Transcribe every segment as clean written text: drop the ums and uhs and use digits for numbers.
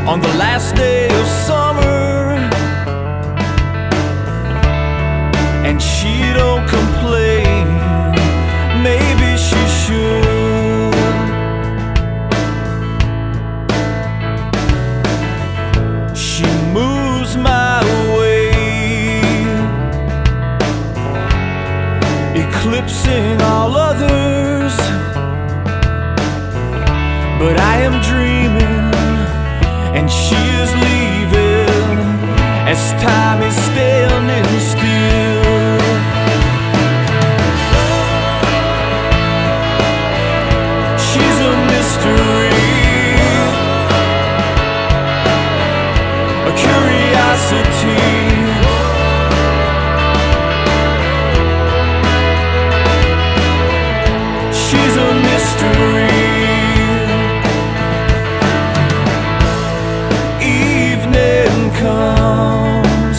on the last day of summer, and she don't complain. Maybe she should. She moves my way, eclipsing all others, but I am dreaming and she is leaving as time is standing still. She's a mystery, a curiosity. She's a mystery. Comes,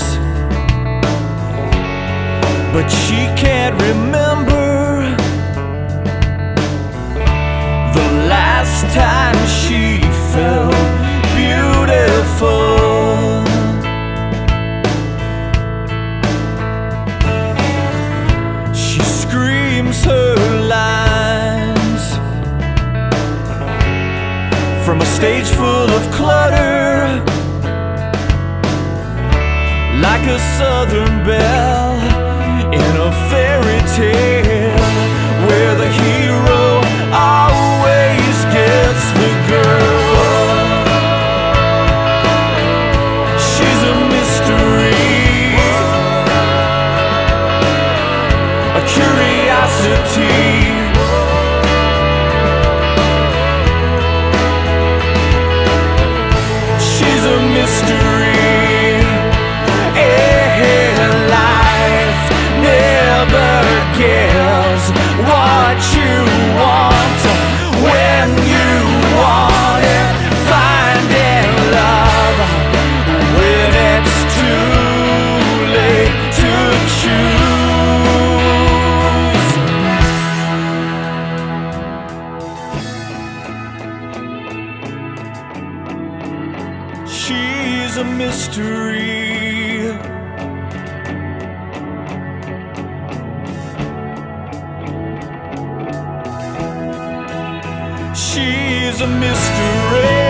but she can't remember the last time she felt beautiful. She screams her lines from a stage full of clutter, like a southern belle in a fairy tale, where the hero always gets the girl. She's a mystery, a curiosity. She's a mystery. Gives what you want when you want it. Finding love when it's too late to choose. She's a mystery. She's a mystery.